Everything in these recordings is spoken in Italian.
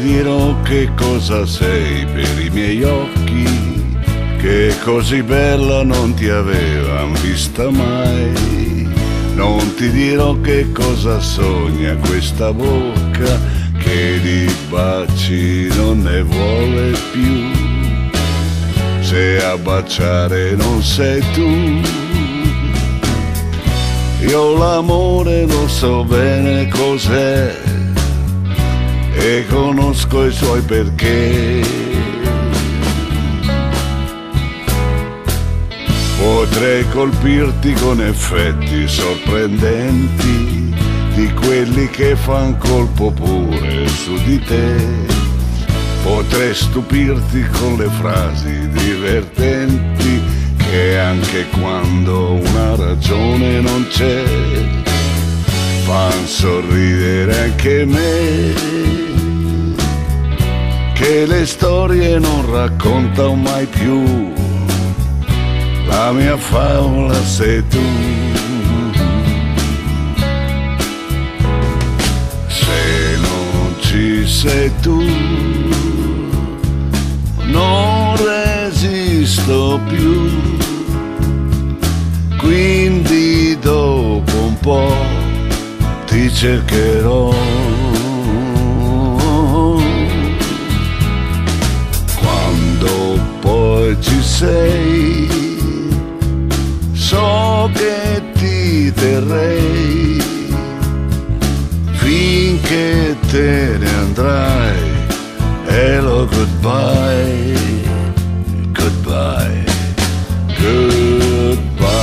dirò che cosa sei per i miei occhi, che così bella non ti avevan vista mai. Non ti dirò che cosa sogna questa bocca, che di baci non ne vuole più. Se a baciare non sei tu, io l'amore lo so bene cos'è e conosco i suoi perché. Potrei colpirti con effetti sorprendenti, di quelli che fan colpo pure su di te. Potrei stupirti con le frasi divertenti, che anche quando una ragione non c'è, fan sorridere anche me. Che le storie non raccontano mai più, la mia favola sei tu. Se non ci sei tu, non resisto più. Quindi dopo un po' ti cercherò. Quando poi ci sei, so che ti terrei finché te ne andrai. Hello, goodbye, goodbye, goodbye.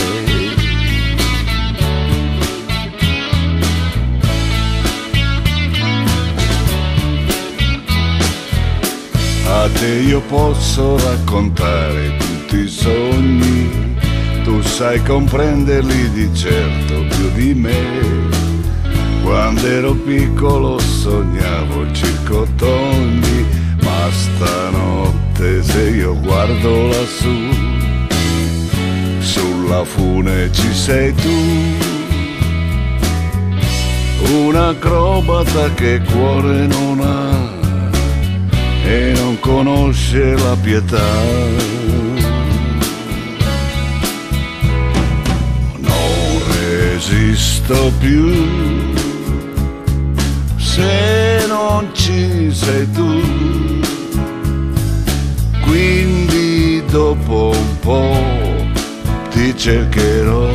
A te io posso raccontare tutti i sogni, tu sai comprenderli di certo più di me. Quando ero piccolo sognavo il circo Tony, ma stanotte se io guardo lassù, sulla fune ci sei tu, un acrobata che cuore non ha e non conosce la pietà. Non resisto più se non ci sei tu, quindi dopo un po' ti cercherò.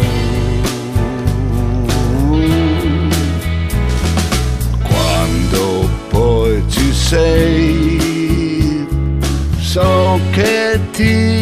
Quando poi ci sei, so che ti